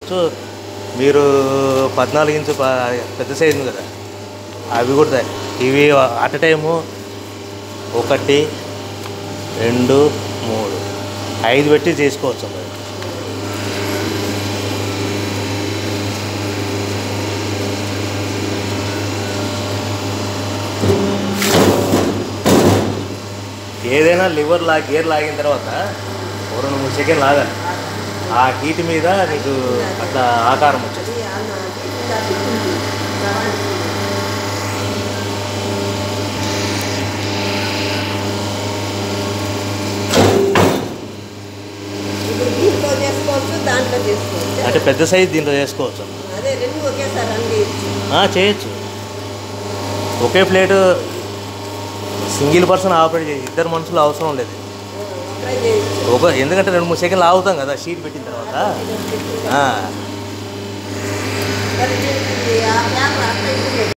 So మీరు 14 inch పెద్ద size ఉంది కదా, అవి కూడా ఇవి అట్ టైము 1 2 3 5 పెట్టి చేసుకోవచ్చు. మరి ఏదైనా గేర్ లాగిన తర్వాత 2-3 సెకండ్లు లాగాలి. ఆ హీట్ మీద నీకు అట్లా ఆకారం వచ్చేది. అంటే పెద్ద సైజు దీంట్లో చేసుకోవచ్చు. చేయొచ్చు. ఒకే ప్లేటు సింగిల్ పర్సన్ ఆపరేట్ చేసి 2 మనుషులు అవసరం లేదు. ఎందుకంటే 2-3 సెకండ్లు ఆగుతాం కదా షీట్ పెట్టిన తర్వాత.